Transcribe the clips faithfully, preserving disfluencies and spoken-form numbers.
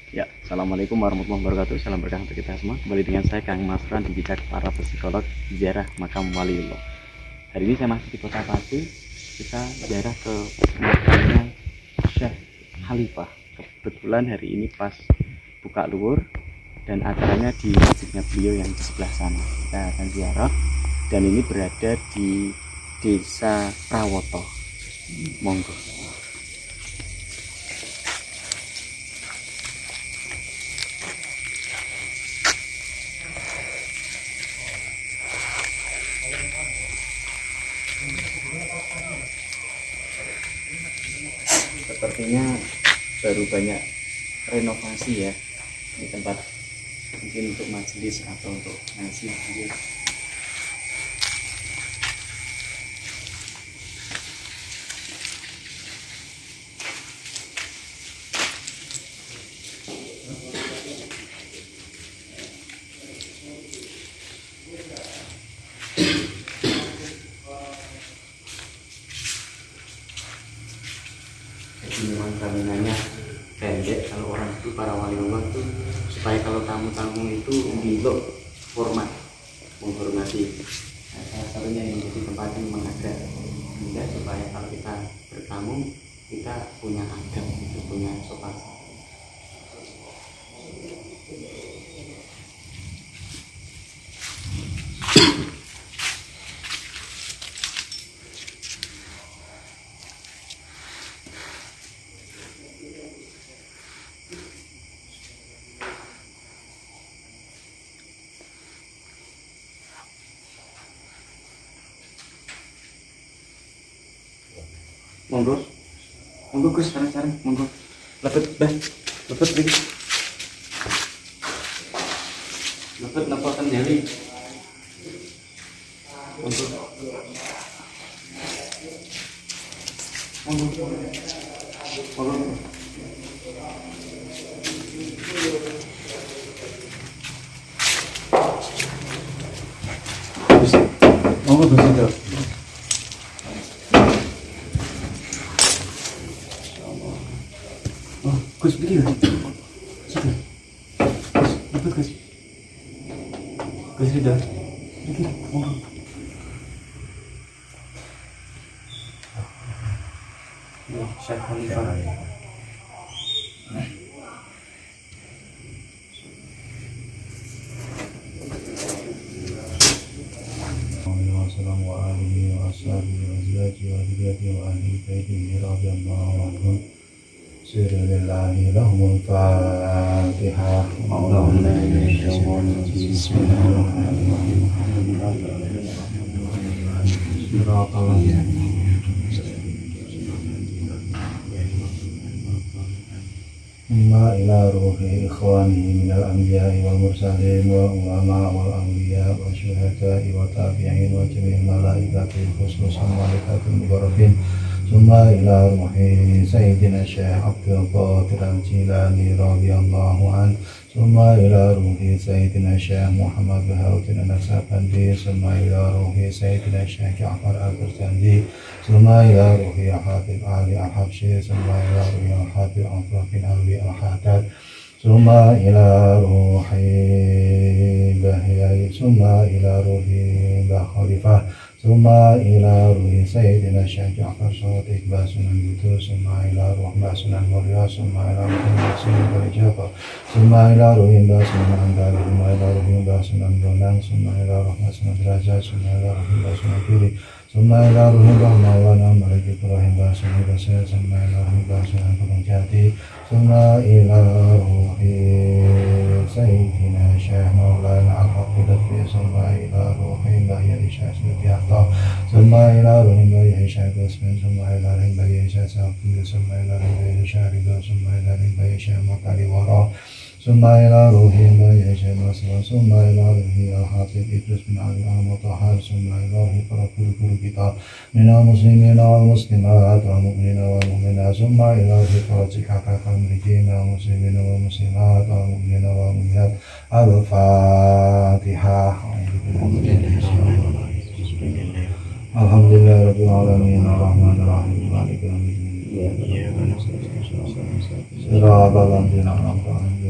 Ya, assalamualaikum warahmatullahi wabarakatuh. Salam berkah untuk kita semua. Kembali dengan saya Kang Masran di Bijak para psikolog ziarah makam waliullah. Hari ini saya masih di Kota Pati. Kita ziarah ke makamnya Syekh Khalifah. Kebetulan hari ini pas buka luhur dan acaranya di masjidnya beliau yang di sebelah sana. Kita akan ziarah dan ini berada di Desa Prawoto. Monggo. Sepertinya baru banyak renovasi ya di tempat, mungkin untuk majelis atau untuk ngaji gitu. Jadi memang bangunannya pendek. Kalau orang itu para waliullah itu supaya kalau tamu-tamu itu dilok hormat, menghormati. Nah, salah satunya yang menjadi tempat yang memang agak indah supaya kalau kita bertamu kita punya adab, gitu, punya sopan. Monggo, monggo Gus, sekarang-sekarang monggo. Lepet, bah, lepet lagi. Lepet nepotan jari. Monggo. Monggo. Monggo. Monggo Gus itu. Gus, begini lah. Situ. Gus, lepet Gus. Gus Ridho. Begini, monggo. Ya, Syekh Khalifah. Wa alihi wa ashabihi wa azwajihi wa dhurriyyatihi wa ahli baitihi radhiyallahu anhum. Sirrillahi lahumul Fatihah. Allahumma bismillahirrahmanirrahim. Inna ila ruhi ikhwani minal anbiya'i wal mursalin wal ulama wal awliya wal syuhada'i wa tabi'in wa jami'il malaikati khususan malaikatul muqarrabin. Summa ila ruhi Sayyidina Syekh Abdul Qadir Al-Jilani radhiyallahu an. Summa ila ruhi Sayyidina Syekh Muhammad Bahauddin An-Naksabandi. Summa ila ruhi Sayyidina Syekh Ja'far Al-Burjandi. Summa ila ruhi Habib Ali Al-Habsyi. Summa ila ruhi Habib Abdullah bin Ali Al-Haddad. Summa ila ruhi Bahyai. Summa ila ruhi Bah Khalifah. Summa ila ruhi Sayyidina Syekh Ja'far Shadiq Basunan Butu. Summa ila ruhi Basunan Mulia. Summa ila ruhi Basunan Barijaba. Summa ila ruhi Basunan Andali. Summa ila ruhi Basunan Bonang. Summa ila ruhi Basunan Derajat. Summa ila ruhi Basunan Kiri. Summa ila ruhi Maulana Malik Ibrahim Basunan Basir. Summa ila ruhi Basunan Gunung Jati. Summa ila ruhi Sayyidina Syekh Maulana Al-Hafidat Fi. Summa ila ruhi Bahyai Syekh Sutiato. Summa ila ruhi Bahyai Syekh Gusmin. Summa ila ruhi Bahyai Syekh Safir. Summa ila ruhi Bahyai Syekh Ridho. Summa ila ruhi Bahyai Syekh Makari Wara. Summa ila ruhi Bahyai Syekh Masra. Summa ila ruhi Al-Hafidh Idris bin Ali Al-Mutahhar. Summa ila ruhi para guru-guru kita minal muslimina wal muslimat wal mu'minina wal mu'minat. Summa ila ruhi para cikakakal mriki minal muslimina wal muslimat wal mu'minina wal mu'minat. Al-Fatihah. Alhamdulillah rabbil alamin arrahmanir rahim maliki yaumiddin. Siratal ladzina an'amta 'alaihim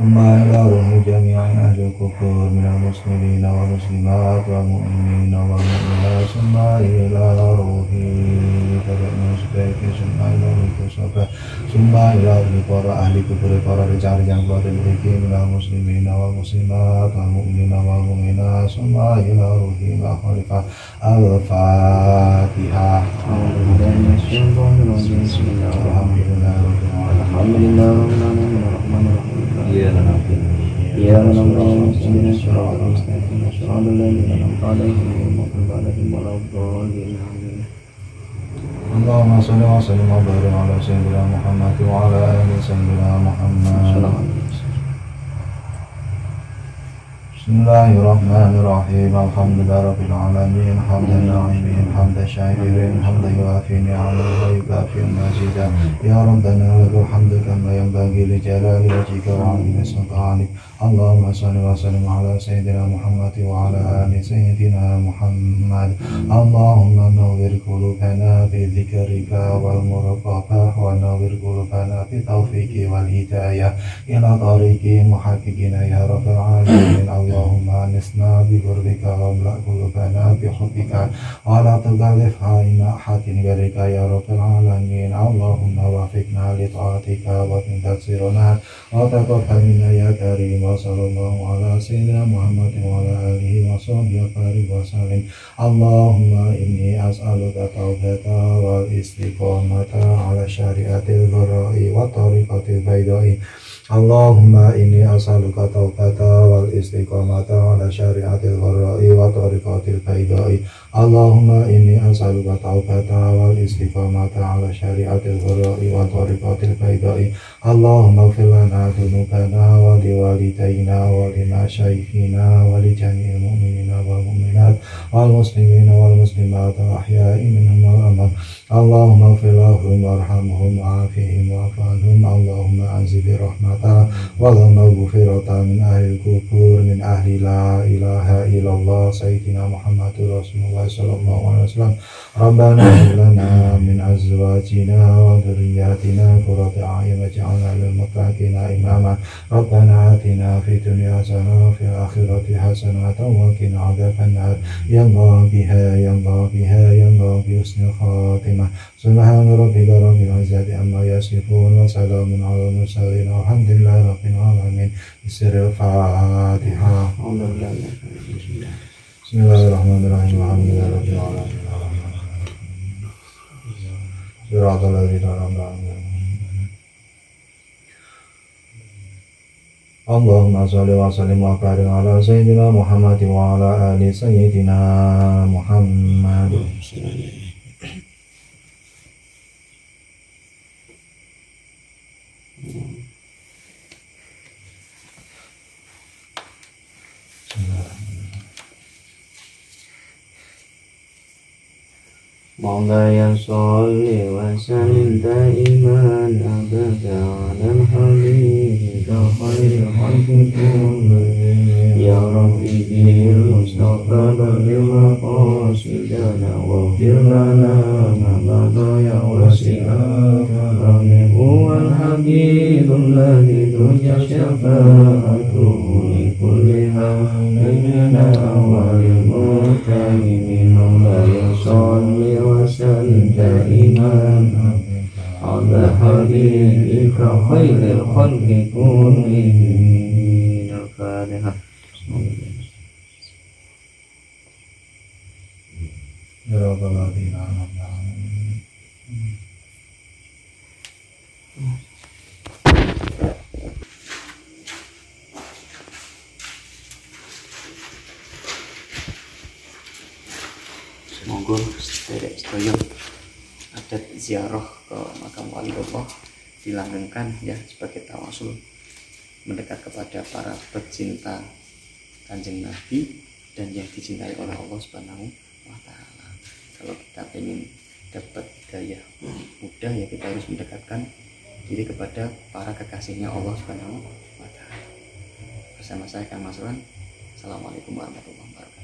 ثم إلى روح جميع أهل الكفور من المسلمين والمسلمات والمؤمنين والمؤمنات ثم إلى روح tabi'in sebaiknya ثم إلى روح الصفا ثم إلى روح أهل الكفر para rijal-rijal keluarga mereka من المسلمين والمسلمات والمؤمنين والمؤمنات ثم إلى روح الخالق الفاتحة. أعوذ بالله من الشيطان الرجيم. بسم الله الرحمن الرحيم. الحمد لله رب العالمين الرحمن الرحيم. إياك نعبد وإياك نستعين اهدنا الصراط المستقيم صراط الذين أنعمت عليهم غير المغضوب عليهم ولا الضالين. اللهم صل وسلم وبارك على سيدنا محمد وعلى آل سيدنا محمد. بسم الله الرحمن الرحيم. الحمد لله رب العالمين حمدا ناعمين حمدا شاكرين حمدا يوافي نعمه ويكافئ مزيدا. يا ربنا لك الحمد كما ينبغي لجلال وجهك وعظيم سلطانك. اللهم صل وسلم على سيدنا محمد وعلى آل سيدنا محمد. اللهم نور قلوبنا بذكرك والمراقبة ونور قلوبنا بالتوفيق والهداية إلى طريق محققين يا رب العالمين. اللهم أنسنا بقربك واملأ قلوبنا بحبك ولا تكلفها إن أحد غيرك يا رب العالمين. اللهم وفقنا لطاعتك ومن تقصيرنا وتقبل منا يا كريم. وصلى الله على سيدنا محمد وعلى آله وصحبه وسلم. اللهم إني أسألك التوبة والاستقامة على شريعة البراء والطريقة البيضاء. اللهم إني أسألك التوبة والاستقامة على شريعة البراء وطريقة البيضاء. اللهم إني أسألك التوبة والاستقامة على شريعة البراء وطريقة البيضاء. اللهم اغفر لنا ذنوبنا ولوالدينا ولمشايخنا ولجميع المؤمنين والمؤمنات والمسلمين والمسلمات الأحياء منهم والأموات. اللهم اغفر لهم وارحمهم وعافهم واعف عنهم. اللهم أنزل برحمتك ولا مغفرة من أهل الكفور من أهل لا إله إلا الله سيدنا محمد رسول الله صلى الله عليه وسلم. ربنا هب لنا من أزواجنا وذرياتنا قرة أعين واجعلنا للمتقين إماما. ربنا آتنا في الدنيا حسنة وفي الآخرة حسنة وقنا عذاب النار. يا الله بها يا الله بها يا الله بحسن الخاتمة. سبحان ربك رب العزة عما يصفون وسلام على المرسلين والحمد لله رب العالمين. بسر الفاتحة. بسم الله الرحمن الرحيم. الحمد لله رب العالمين صراط الذين أنعمت عليهم. اللهم صل وسلم وبارك على سيدنا محمد وعلى آل سيدنا محمد. مولاي صل وسلم دائما أبدا على الحبيب خير الخلق كلهم. يا ربي بالمصطفى بلغ مقاصدنا واغفر لنا ما مضى يا واسع الكرم. هو الحبيب الذي ترجى شفاعته لكل هامنا وللمتقين. مولاي صل وسلم دائما على حبيبك خير الخلق كلهم. الفاتحة. صراط الذين أنعمت عليهم. Semoga sederek sedaya adat ziarah ke makam waliullah dilanggengkan ya sebagai tawasul mendekat kepada para pecinta Kanjeng Nabi dan yang dicintai oleh Allah Subhanahu wa taala. Kalau kita ingin dapat hidayah mudah ya kita harus mendekatkan diri kepada para kekasihnya Allah Subhanahu wa taala. Bersama saya Kang Masran. Assalamualaikum warahmatullahi wabarakatuh.